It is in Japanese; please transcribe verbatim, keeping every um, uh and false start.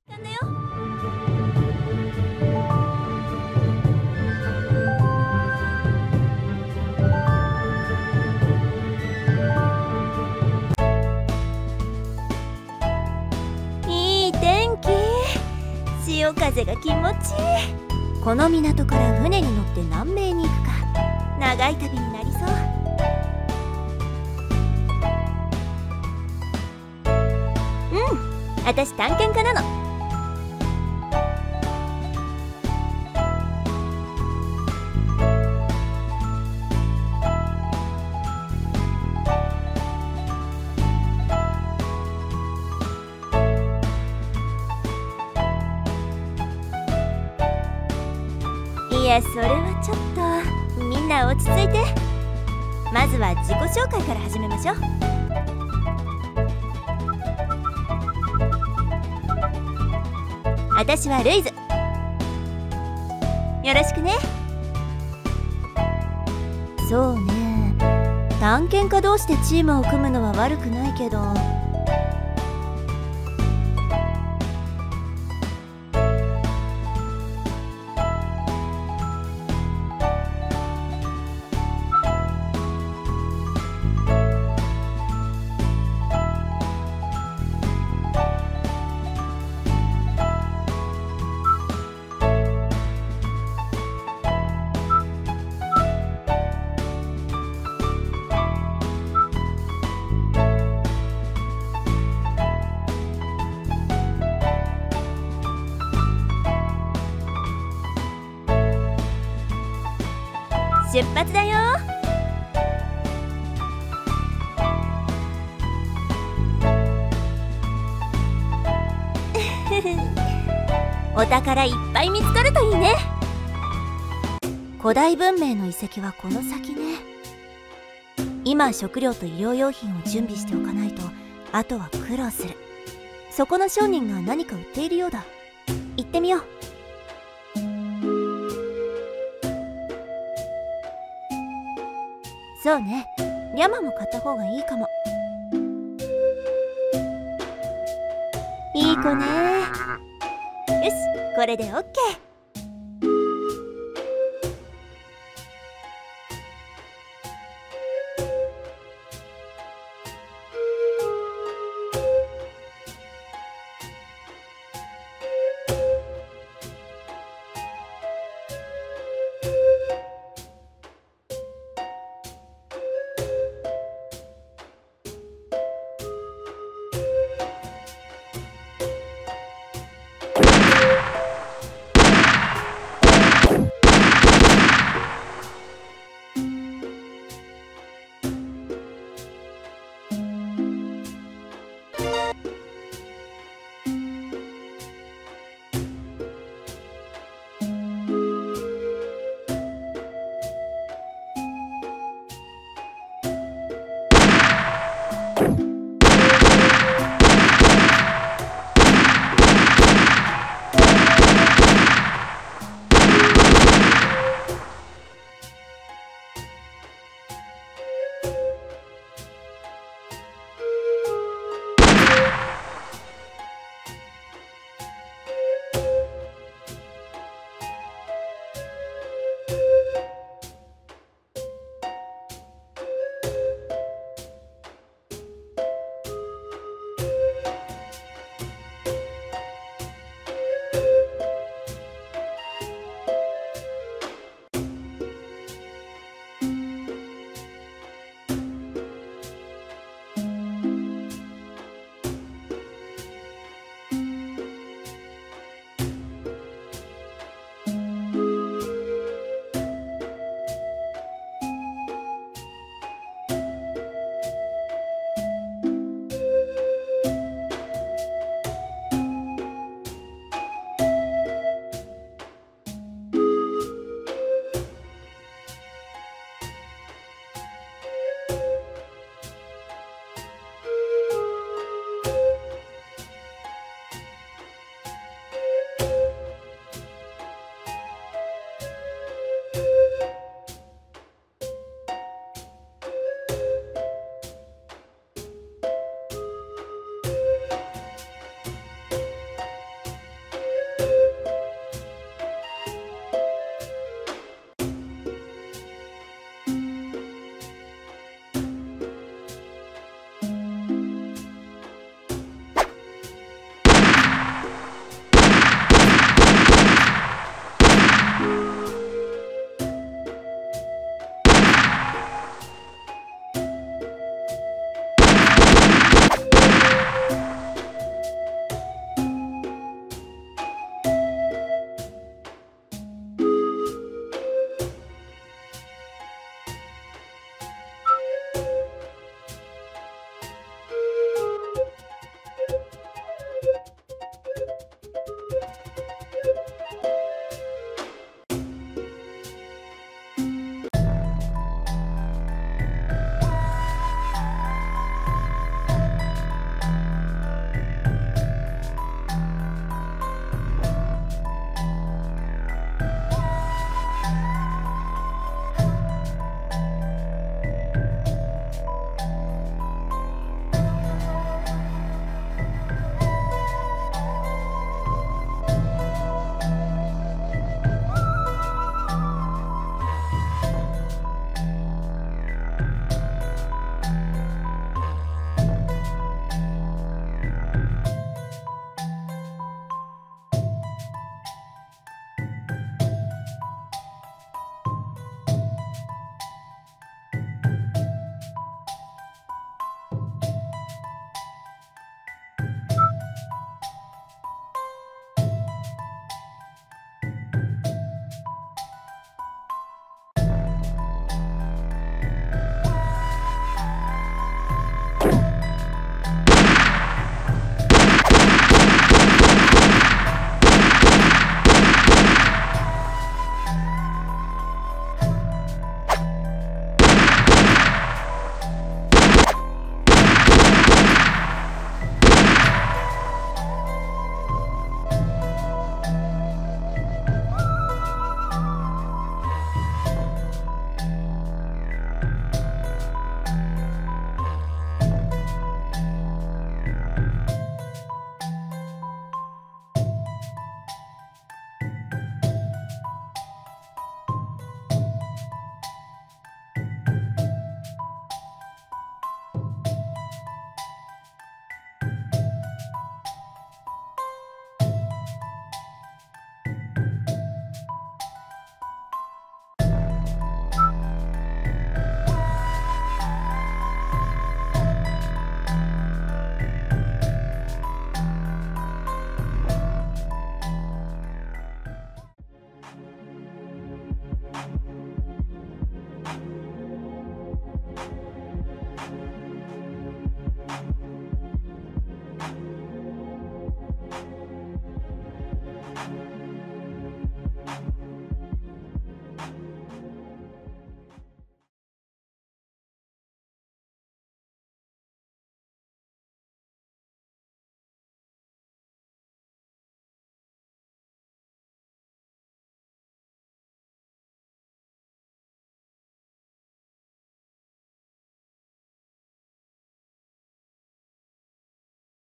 間だよ。いい天気。潮風が気持ちいい。この港から船に乗って南米に行くか。長い旅になりそう。うん、私探検家なの。いや、それはちょっと。みんな落ち着いて。まずは自己紹介から始めましょう。私はルイズ。よろしくね。そうね、探検家同士でチームを組むのは悪くないけど、出発だよ。お宝いっぱい見つかるといいね。古代文明の遺跡はこの先ね。今食料と医療用品を準備しておかないとあとは苦労する。そこの商人が何か売っているようだ。行ってみよう。そうね、リャマも買った方がいいかも。いい子ね。よし、これでオッケー。